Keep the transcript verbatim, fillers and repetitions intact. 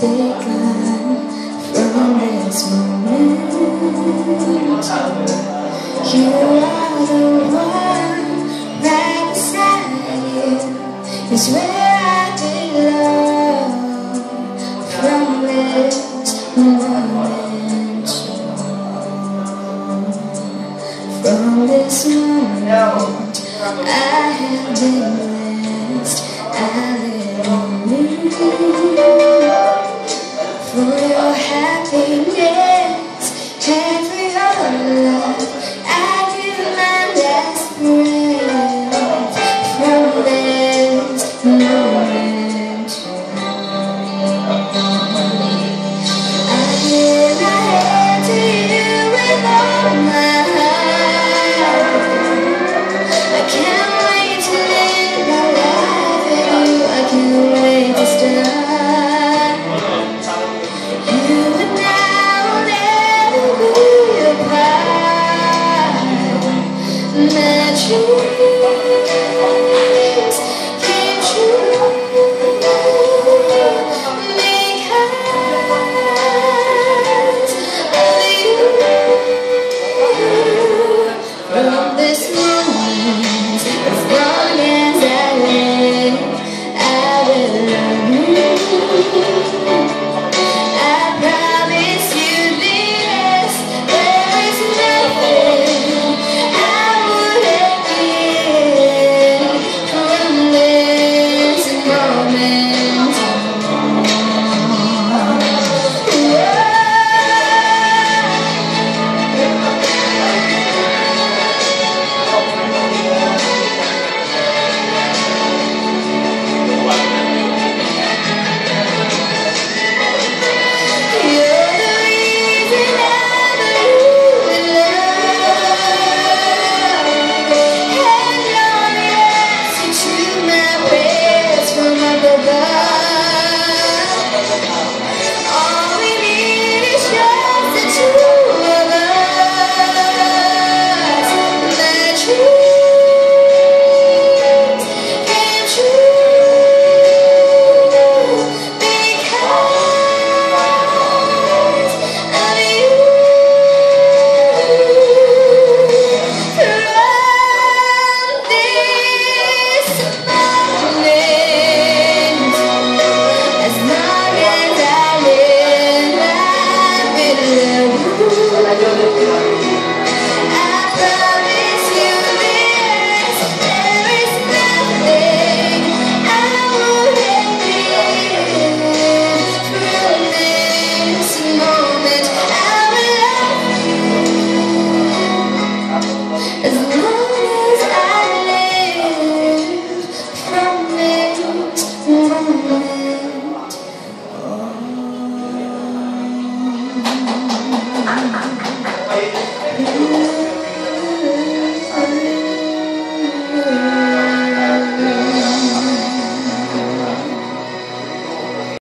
begun from this moment. You are the one right beside you is where I belong. From this moment, from this moment, I have been blessed. I live on you for your happiness and for your love. I give my last breath from this moment. I give my hand to you with all my heart. I can't wait to live my life with you. I can't wait to start. You and I will never be apart. My dreams came true because of you. From this moment, as long as I live, I will love you. I promise you this, there is nothing I wouldn't give from this moment. Thank you.